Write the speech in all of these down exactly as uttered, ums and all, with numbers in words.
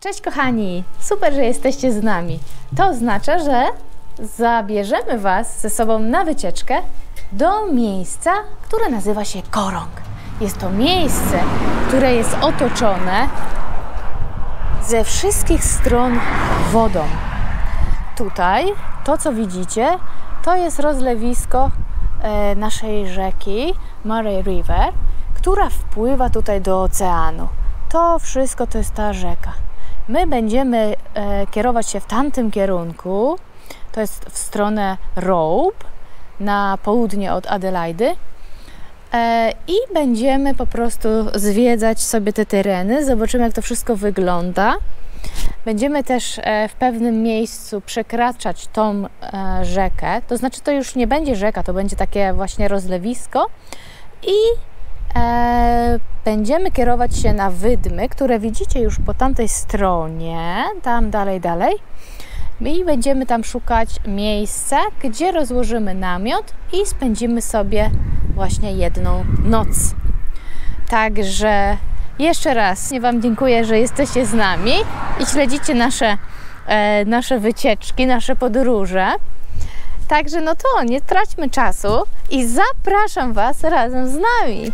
Cześć kochani, super, że jesteście z nami. To oznacza, że zabierzemy Was ze sobą na wycieczkę do miejsca, które nazywa się Korong. Jest to miejsce, które jest otoczone ze wszystkich stron wodą. Tutaj to, co widzicie, to jest rozlewisko e, naszej rzeki Murray River, która wpływa tutaj do oceanu. To wszystko to jest ta rzeka. My będziemy e, kierować się w tamtym kierunku, to jest w stronę Robe, na południe od Adelaidy. E, I będziemy po prostu zwiedzać sobie te tereny, zobaczymy, jak to wszystko wygląda. Będziemy też e, w pewnym miejscu przekraczać tą e, rzekę, to znaczy to już nie będzie rzeka, to będzie takie właśnie rozlewisko i e, będziemy kierować się na wydmy, które widzicie już po tamtej stronie, tam dalej, dalej. I będziemy tam szukać miejsca, gdzie rozłożymy namiot i spędzimy sobie właśnie jedną noc. Także jeszcze raz Wam dziękuję, że jesteście z nami i śledzicie nasze, e, nasze wycieczki, nasze podróże. Także no to nie traćmy czasu i zapraszam Was razem z nami.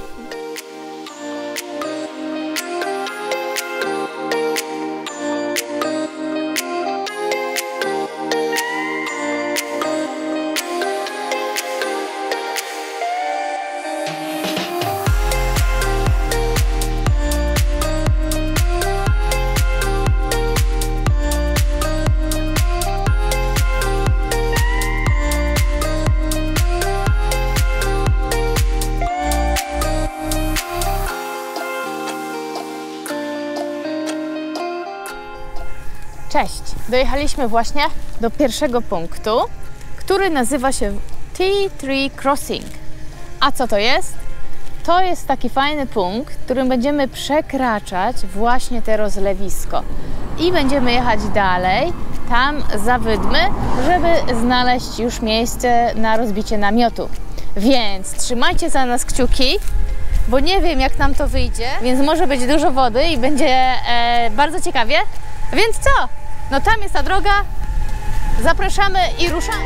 Cześć! Dojechaliśmy właśnie do pierwszego punktu, który nazywa się Tea Tree Crossing. A co to jest? To jest taki fajny punkt, w którym będziemy przekraczać właśnie te rozlewisko. I będziemy jechać dalej, tam za wydmy, żeby znaleźć już miejsce na rozbicie namiotu. Więc trzymajcie za nas kciuki, bo nie wiem, jak nam to wyjdzie, więc może być dużo wody i będzie e, bardzo ciekawie. Więc co? No tam jest ta droga, zapraszamy i ruszamy.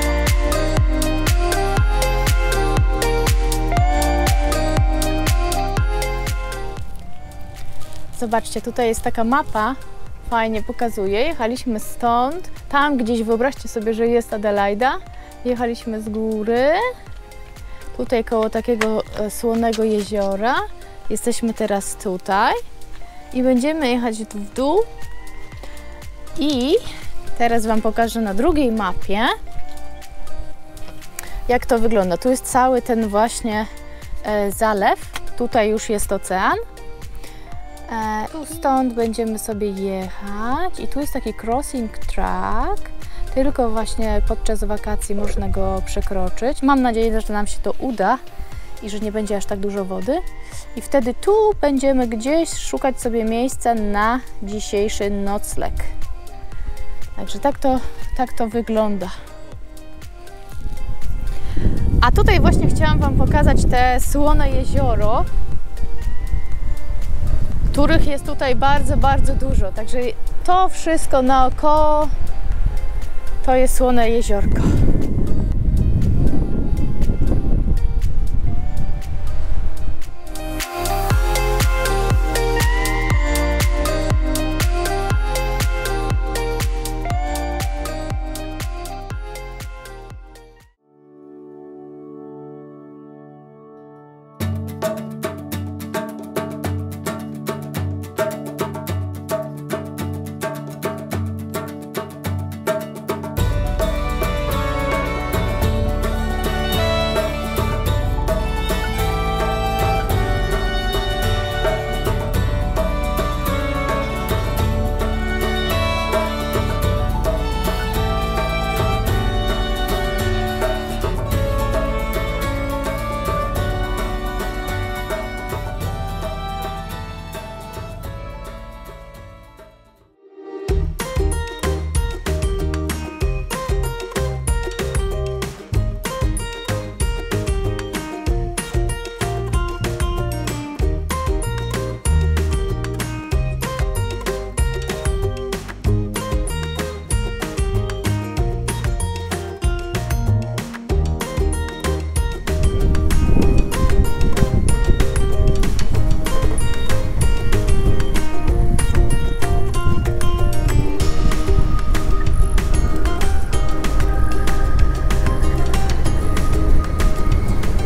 Zobaczcie, tutaj jest taka mapa, fajnie pokazuje. Jechaliśmy stąd, tam gdzieś, wyobraźcie sobie, że jest Adelaida. Jechaliśmy z góry, tutaj koło takiego słonego jeziora. Jesteśmy teraz tutaj i będziemy jechać w dół. I teraz Wam pokażę na drugiej mapie, jak to wygląda. Tu jest cały ten właśnie e, zalew, tutaj już jest ocean. E, tu stąd będziemy sobie jechać i tu jest taki crossing track, tylko właśnie podczas wakacji można go przekroczyć. Mam nadzieję, że nam się to uda i że nie będzie aż tak dużo wody. I wtedy tu będziemy gdzieś szukać sobie miejsca na dzisiejszy nocleg. Także tak to, tak to wygląda. A tutaj właśnie chciałam Wam pokazać te słone jezioro, których jest tutaj bardzo, bardzo dużo. Także to wszystko naokoło to jest słone jeziorko.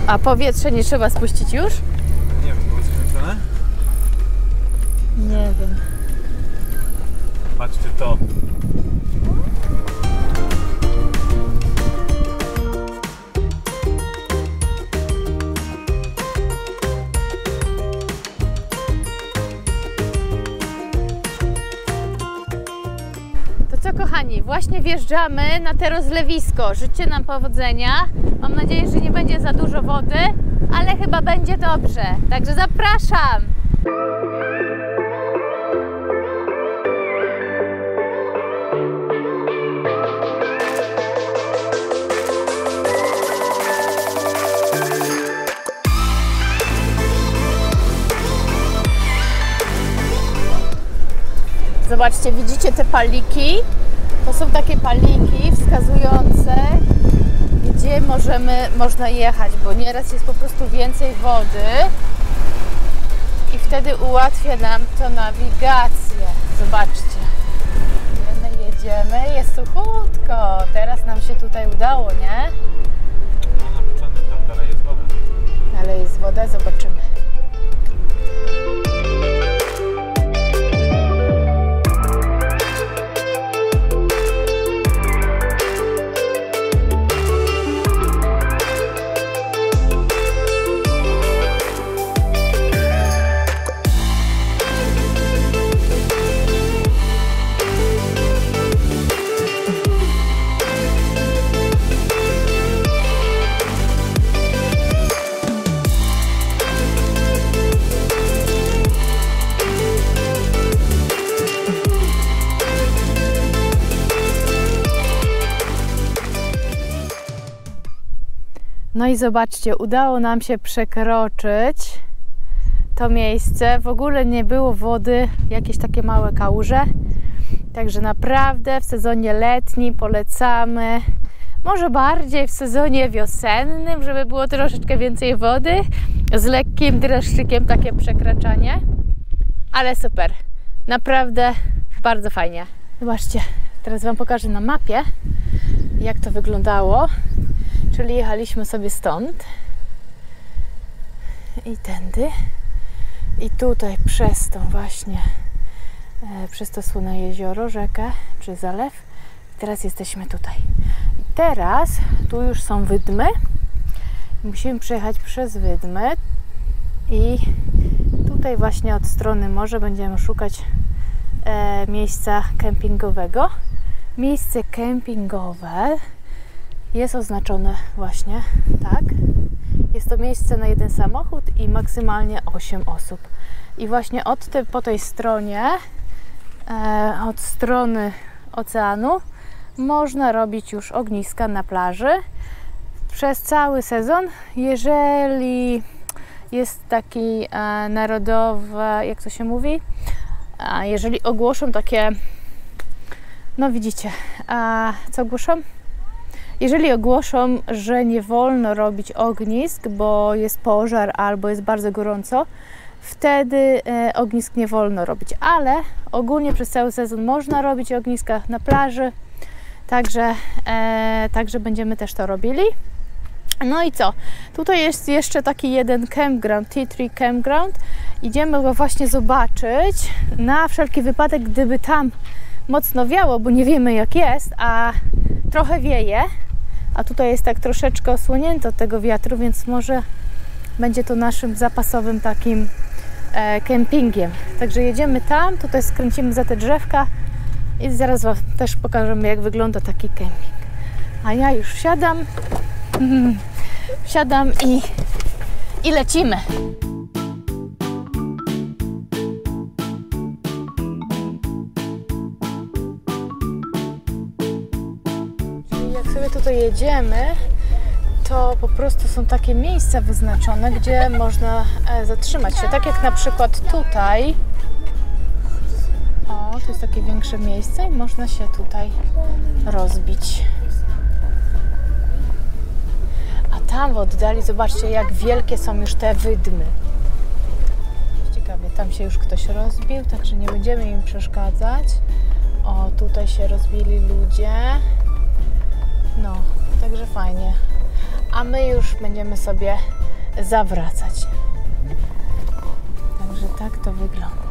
A powietrze nie trzeba spuścić już? Nie wiem, było skręcone? Nie wiem. Patrzcie to. To co, kochani, właśnie wjeżdżamy na to rozlewisko. Życzcie nam powodzenia. Mam nadzieję, że nie będzie za dużo wody, ale chyba będzie dobrze. Także zapraszam! Zobaczcie, widzicie te paliki? To są takie paliki wskazujące, gdzie możemy, można jechać, bo nieraz jest po prostu więcej wody i wtedy ułatwia nam to nawigację. Zobaczcie, my jedziemy, jest suchutko, teraz nam się tutaj udało, nie? No na początek tam dalej jest woda. Ale jest woda, zobaczymy. No i zobaczcie, udało nam się przekroczyć to miejsce. W ogóle nie było wody, jakieś takie małe kałuże. Także naprawdę w sezonie letnim polecamy. Może bardziej w sezonie wiosennym, żeby było troszeczkę więcej wody. Z lekkim dreszczykiem takie przekraczanie. Ale super. Naprawdę bardzo fajnie. Zobaczcie, teraz Wam pokażę na mapie, jak to wyglądało. Czyli jechaliśmy sobie stąd i tędy i tutaj przez tą właśnie, e, przez to słynne jezioro, rzekę czy zalew. I teraz jesteśmy tutaj. I teraz tu już są wydmy. Musimy przejechać przez wydmy i tutaj właśnie od strony morza będziemy szukać e, miejsca kempingowego. Miejsce kempingowe jest oznaczone właśnie tak. Jest to miejsce na jeden samochód i maksymalnie osiem osób. I właśnie od te, po tej stronie, e, od strony oceanu, można robić już ogniska na plaży przez cały sezon. Jeżeli jest taki e, narodowy, jak to się mówi, a jeżeli ogłoszą takie, no widzicie, a co ogłoszą? Jeżeli ogłoszą, że nie wolno robić ognisk, bo jest pożar albo jest bardzo gorąco, wtedy e, ognisk nie wolno robić, ale ogólnie przez cały sezon można robić ogniska na plaży, także, e, także będziemy też to robili. No i co? Tutaj jest jeszcze taki jeden campground, Tea Tree Campground. Idziemy go właśnie zobaczyć na wszelki wypadek, gdyby tam mocno wiało, bo nie wiemy jak jest, a trochę wieje. A tutaj jest tak troszeczkę osłonięto od tego wiatru, więc może będzie to naszym zapasowym takim e, kempingiem. Także jedziemy tam, tutaj skręcimy za te drzewka i zaraz Wam też pokażemy, jak wygląda taki kemping. A ja już wsiadam, mm, wsiadam i, i lecimy. Tutaj jedziemy, to po prostu są takie miejsca wyznaczone, gdzie można zatrzymać się. Tak jak na przykład tutaj. O, to jest takie większe miejsce i można się tutaj rozbić. A tam w oddali, zobaczcie, jak wielkie są już te wydmy. Ciekawie, tam się już ktoś rozbił, także nie będziemy im przeszkadzać. O, tutaj się rozbili ludzie. No, także fajnie. A my już będziemy sobie zawracać. Także tak to wygląda.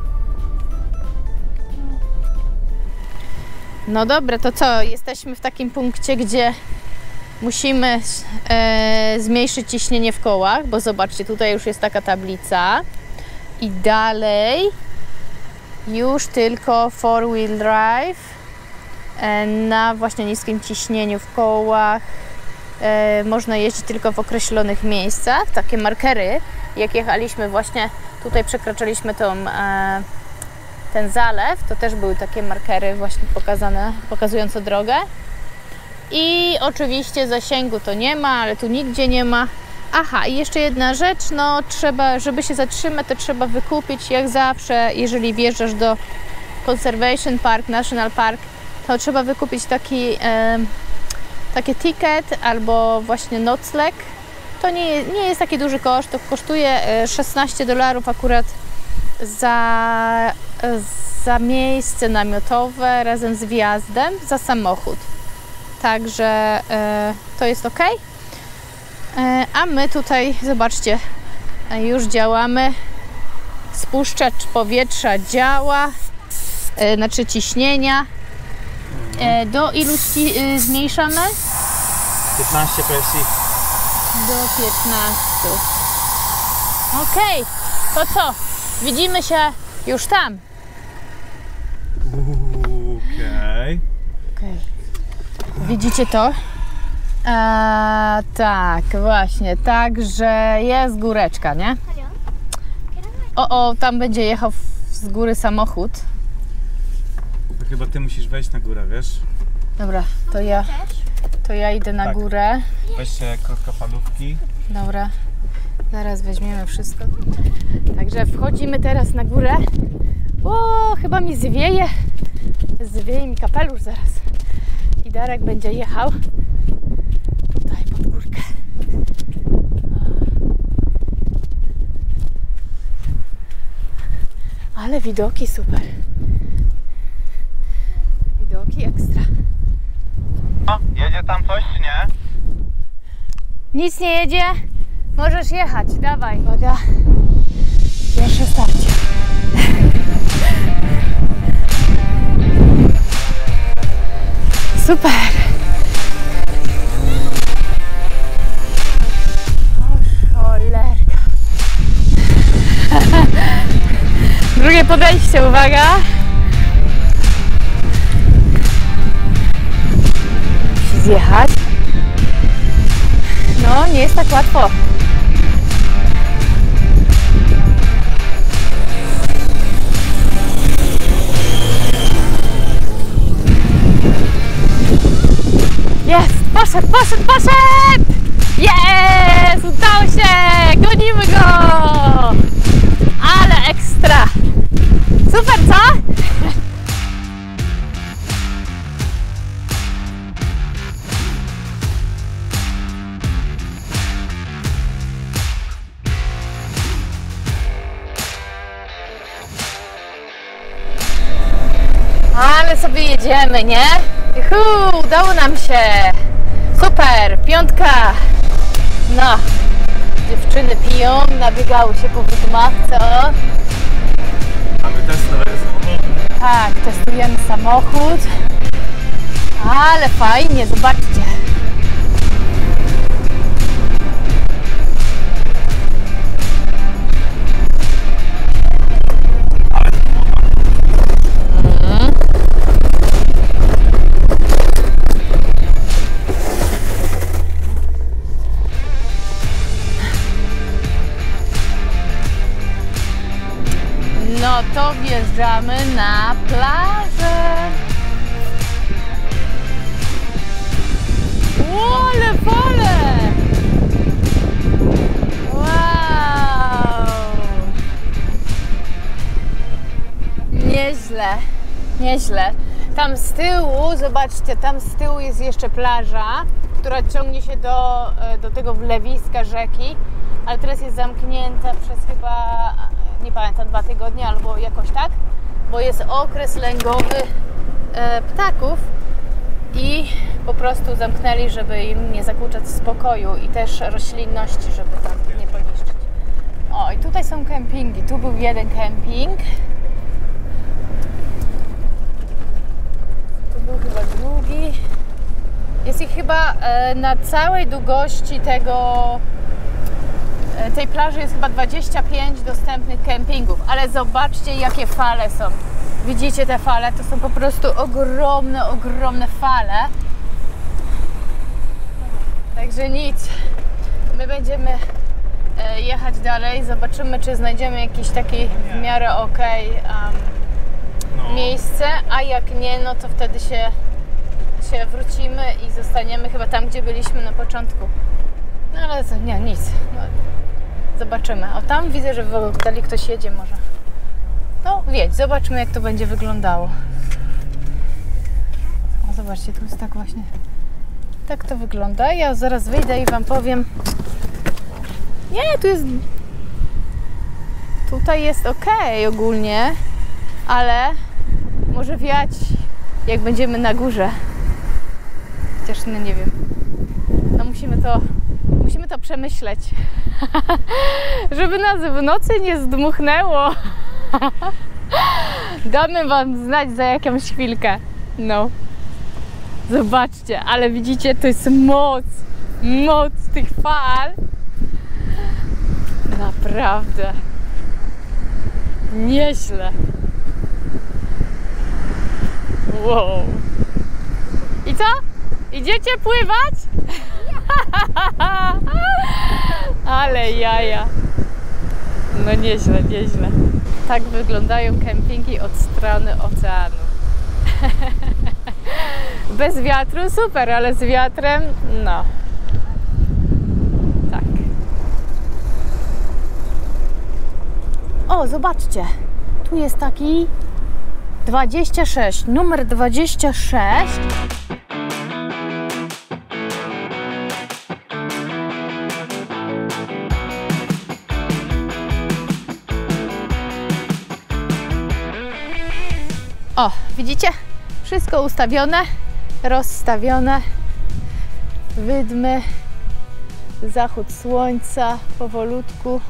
No dobra, to co? Jesteśmy w takim punkcie, gdzie musimy e, zmniejszyć ciśnienie w kołach, bo zobaczcie, tutaj już jest taka tablica i dalej już tylko four wheel drive e, na właśnie niskim ciśnieniu w kołach. E, można jeździć tylko w określonych miejscach. Takie markery, jak jechaliśmy właśnie, tutaj przekraczaliśmy tą, e, ten zalew, to też były takie markery właśnie pokazane, pokazujące drogę. I oczywiście zasięgu to nie ma, ale tu nigdzie nie ma. Aha, i jeszcze jedna rzecz, no trzeba, żeby się zatrzymać, to trzeba wykupić, jak zawsze, jeżeli wjeżdżasz do Conservation Park, National Park, to trzeba wykupić taki, e, taki ticket albo właśnie nocleg. To nie, nie jest taki duży koszt, to kosztuje szesnaście dolarów akurat za, za miejsce namiotowe razem z wjazdem, za samochód. Także e, to jest ok. E, a my tutaj, zobaczcie, już działamy. Spuszczacz powietrza działa, e, znaczy ciśnienia. E, do ilu ci, e, zmniejszamy? piętnaście P S I. Do piętnastu. Ok, to co? Widzimy się już tam. Okej. Okay. Widzicie to? A, tak, właśnie, także jest góreczka, nie? O, o, tam będzie jechał z góry samochód. To chyba ty musisz wejść na górę, wiesz? Dobra, to ja, to ja idę na Tak. górę. Weźcie krótkofalówki. Dobra, zaraz weźmiemy wszystko. Także wchodzimy teraz na górę. O, chyba mi zwieje. Zwieje mi kapelusz zaraz. I Darek będzie jechał tutaj pod górkę. Ale widoki super. Widoki ekstra. O, jedzie tam coś czy nie? Nic nie jedzie? Możesz jechać, dawaj. Uwaga. Pierwsze starcie. Super. O cholerka. Drugie podejście, uwaga. Musi zjechać. No, nie jest tak łatwo. Jest! Poszedł, poszedł, poszedł! Jest! Udało się! Gonimy go! Ale ekstra! Super, co? Ale sobie jedziemy, nie? Juhu, udało nam się! Super, piątka! No, dziewczyny piją, nabiegały się po wydmach, co? Mamy test nowego samochodu. Tak, testujemy samochód. Ale fajnie, zobaczcie. No to wjeżdżamy na plażę. Ole, pole! Wow! Nieźle, nieźle. Tam z tyłu, zobaczcie, tam z tyłu jest jeszcze plaża, która ciągnie się do, do tego wlewiska rzeki, ale teraz jest zamknięta przez chyba, nie pamiętam, dwa tygodnie albo jakoś tak, bo jest okres lęgowy e, ptaków i po prostu zamknęli, żeby im nie zakłócać spokoju i też roślinności, żeby tam nie O, i tutaj są kempingi. Tu był jeden kemping. Tu był chyba drugi. Jest ich chyba e, na całej długości tego, e, tej plaży jest chyba dwadzieścia pięć dostępnych kempingów. Ale zobaczcie, jakie fale są. Widzicie te fale? To są po prostu ogromne, ogromne fale. Także nic. My będziemy jechać dalej, zobaczymy, czy znajdziemy jakiś taki w miarę okej um, no. miejsce, a jak nie, no to wtedy się, się wrócimy i zostaniemy chyba tam, gdzie byliśmy na początku. No ale to nie, nic. No, zobaczymy. O, tam widzę, że w oddali ktoś jedzie może. No wiedź, zobaczmy, jak to będzie wyglądało. O, zobaczcie, tu jest tak właśnie. Tak to wygląda. Ja zaraz wyjdę i wam powiem. Nie, tu jest... Tutaj jest ok ogólnie, ale może wiać, jak będziemy na górze. Chociaż no nie wiem. No musimy to... Musimy to przemyśleć. Żeby nas w nocy nie zdmuchnęło. Damy wam znać za jakąś chwilkę. No. Zobaczcie, ale widzicie, to jest moc. Moc tych fal. Naprawdę. Nieźle. Wow. I co? Idziecie pływać? Ale jaja. No nieźle, nieźle. Tak wyglądają kempingi od strony oceanu. Bez wiatru super, ale z wiatrem no. Tak. O, zobaczcie. Tu jest taki dwadzieścia sześć, numer dwadzieścia sześć. O, widzicie? Wszystko ustawione, rozstawione. Wydmy, zachód słońca powolutku.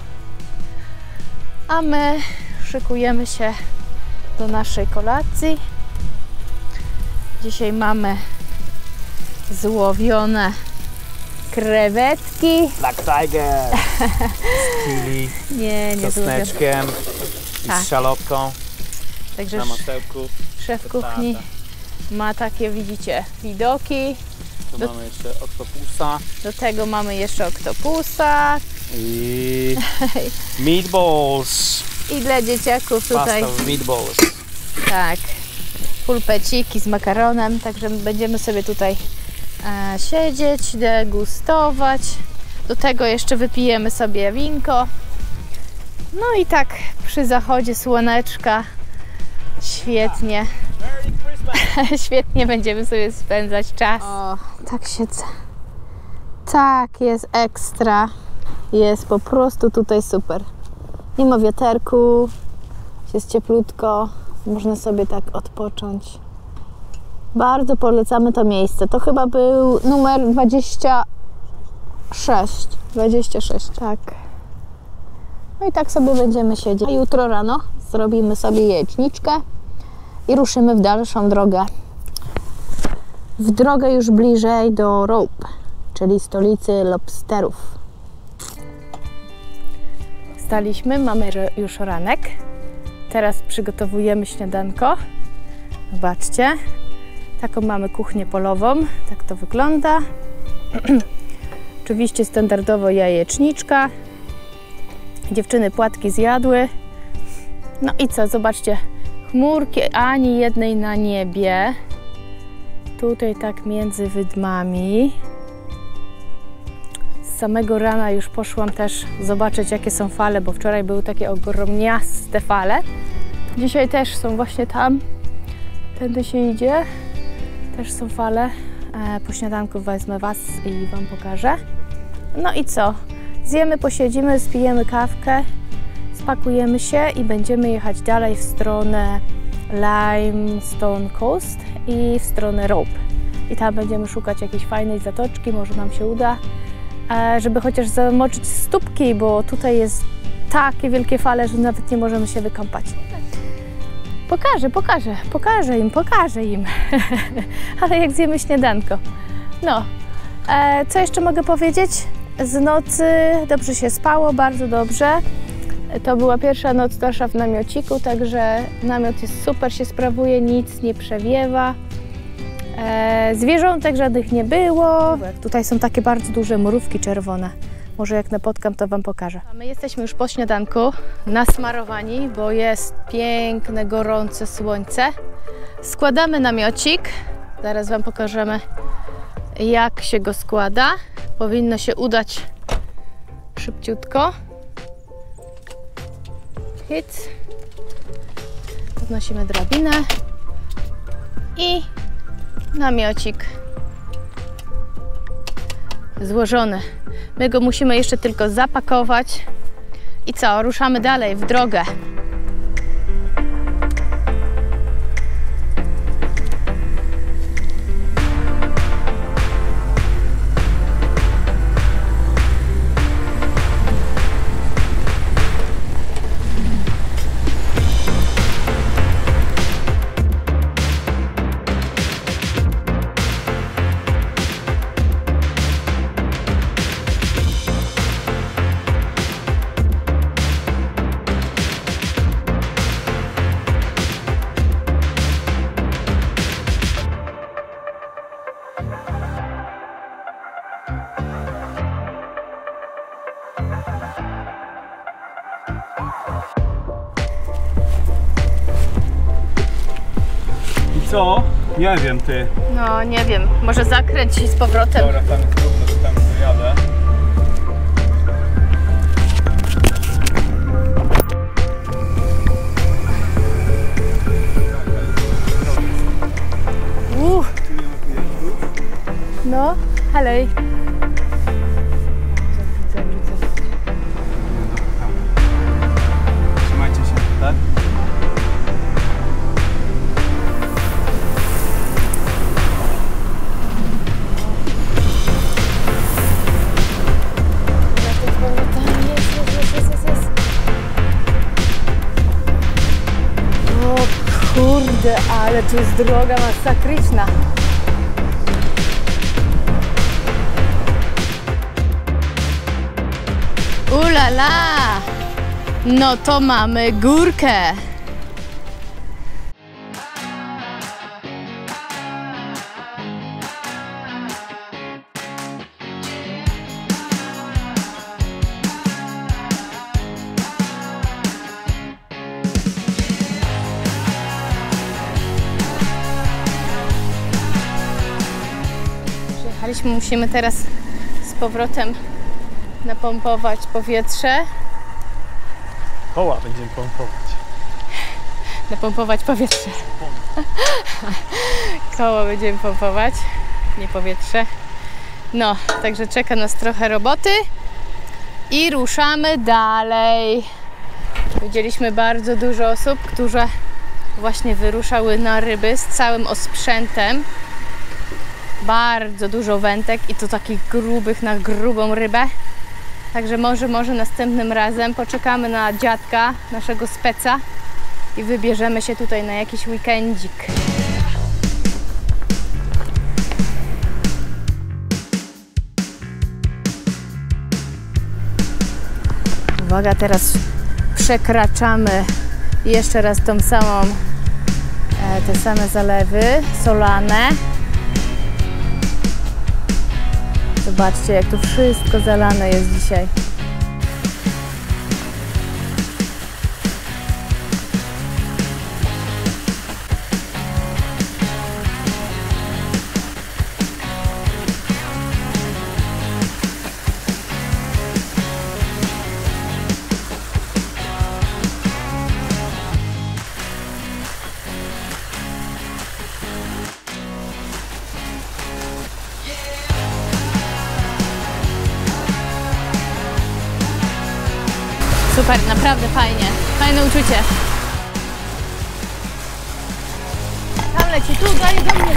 A my szykujemy się do naszej kolacji. Dzisiaj mamy złowione krewetki. Black Tiger z chili, nie, nie czosneczkiem i tak. z szalotką. Także na masełku. Szef kuchni ma takie, widzicie, widoki. Tu do, mamy jeszcze oktopusa. Do tego mamy jeszcze oktopusa. I meatballs. I dla dzieciaków tutaj. Pasta meatballs. Tak. Pulpeciki z makaronem. Także będziemy sobie tutaj e, siedzieć, degustować. Do tego jeszcze wypijemy sobie winko. No i tak przy zachodzie słoneczka świetnie. Świetnie będziemy sobie spędzać czas. O, tak siedzę. Tak, jest ekstra. Jest po prostu tutaj super. Nie ma wiaterku, jest cieplutko, można sobie tak odpocząć. Bardzo polecamy to miejsce. To chyba był numer dwadzieścia sześć. dwadzieścia sześć, tak. No i tak sobie będziemy siedzieć. A jutro rano zrobimy sobie jajeczniczkę i ruszymy w dalszą drogę. W drogę już bliżej do Rope, czyli stolicy lobsterów. Wstaliśmy, mamy już ranek. Teraz przygotowujemy śniadanko. Zobaczcie, taką mamy kuchnię polową. Tak to wygląda. Oczywiście standardowo jajeczniczka. Dziewczyny płatki zjadły. No i co, zobaczcie, chmurki ani jednej na niebie. Tutaj tak między wydmami. Z samego rana już poszłam też zobaczyć, jakie są fale, bo wczoraj były takie ogromniaste fale. Dzisiaj też są właśnie tam. Tędy się idzie. Też są fale. Po śniadanku wezmę Was i Wam pokażę. No i co? Zjemy, posiedzimy, spijemy kawkę, spakujemy się i będziemy jechać dalej w stronę Limestone Coast i w stronę Rope. I tam będziemy szukać jakiejś fajnej zatoczki, może nam się uda, żeby chociaż zamoczyć stópki, bo tutaj jest takie wielkie fale, że nawet nie możemy się wykąpać. Pokażę, pokażę, pokażę im, pokażę im. Ale jak zjemy śniadanko. No, e, co jeszcze mogę powiedzieć? Z nocy dobrze się spało, bardzo dobrze. To była pierwsza noc nasza w namiociku, także namiot jest super, się sprawuje, nic nie przewiewa. E, zwierzątek żadnych nie było. Tutaj są takie bardzo duże mrówki czerwone. Może jak napotkam, to Wam pokażę. A my jesteśmy już po śniadanku, nasmarowani, bo jest piękne, gorące słońce. Składamy namiocik. Zaraz Wam pokażemy, jak się go składa. Powinno się udać szybciutko. Hit. Podnosimy drabinę i namiocik złożony. My go musimy jeszcze tylko zapakować i co? Ruszamy dalej w drogę. Co? Nie wiem, ty. No, nie wiem. Może zakręć się z powrotem. Dobra, tam jest trudno, że tam dojadę. Uh. No, halej. Trzymajcie się, tak? Kurde, ale tu jest droga masakryczna. Ulala! No to mamy górkę. Musimy teraz z powrotem napompować powietrze. Koła będziemy pompować. Napompować powietrze. Koło będziemy pompować, nie powietrze. No, także czeka nas trochę roboty i ruszamy dalej. Widzieliśmy bardzo dużo osób, które właśnie wyruszały na ryby z całym osprzętem. Bardzo dużo wędek i to takich grubych na grubą rybę. Także może, może następnym razem poczekamy na dziadka, naszego speca i wybierzemy się tutaj na jakiś weekendzik. Uwaga, teraz przekraczamy jeszcze raz tą samą, te same zalewy solane. Zobaczcie, jak tu wszystko zalane jest dzisiaj. Super, naprawdę fajnie. Fajne uczucie. Tam leci, tu, daj do mnie.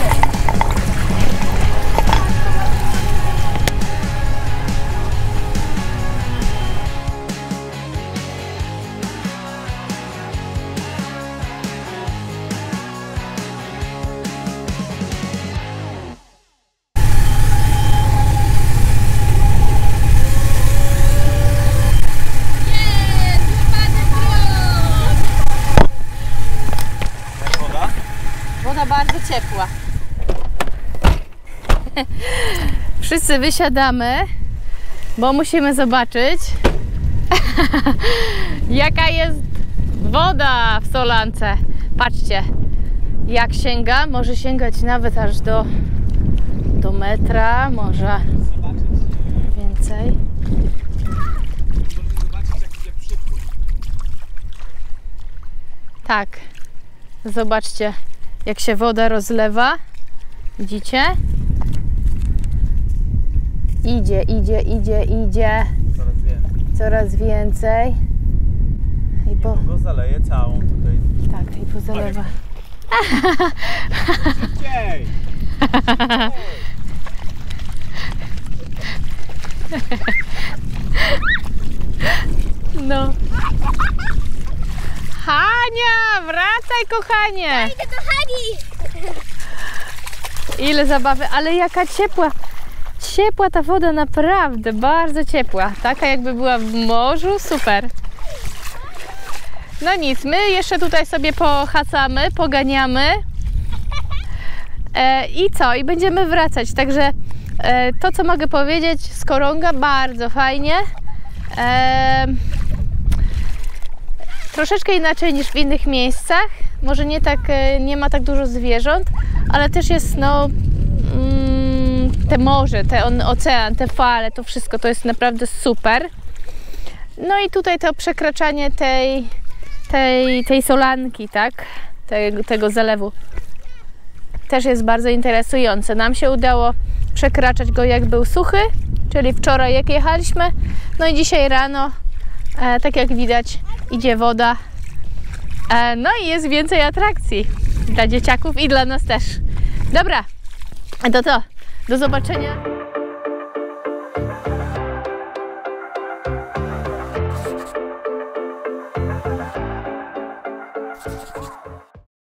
Wszyscy wysiadamy, bo musimy zobaczyć, jaka jest woda w Solance. Patrzcie, jak sięga, może sięgać nawet aż do, do metra, może więcej. Tak, zobaczcie, jak się woda rozlewa. Widzicie? Idzie, idzie, idzie, idzie. Coraz więcej. Coraz więcej. I po... Go zaleje całą tutaj. Tak, i pozalewa. Szybciej! No. Hania, wracaj, kochanie! Idę, kochani! Ile zabawy, ale jaka ciepła. Ciepła ta woda, naprawdę, bardzo ciepła. Taka jakby była w morzu, super. No nic, my jeszcze tutaj sobie pohacamy, poganiamy. E, I co? I będziemy wracać. Także e, to, co mogę powiedzieć z Koronga, bardzo fajnie. E, troszeczkę inaczej niż w innych miejscach. Może nie tak, e, nie ma tak dużo zwierząt, ale też jest no mm, te morze, ten ocean, te fale, to wszystko to jest naprawdę super. No i tutaj to przekraczanie tej, tej, tej solanki, tak? Tego, tego zalewu też jest bardzo interesujące. Nam się udało przekraczać go jak był suchy, czyli wczoraj jak jechaliśmy, no i dzisiaj rano, e, tak jak widać, idzie woda. E, no i jest więcej atrakcji dla dzieciaków i dla nas też. Dobra, to co? Do zobaczenia.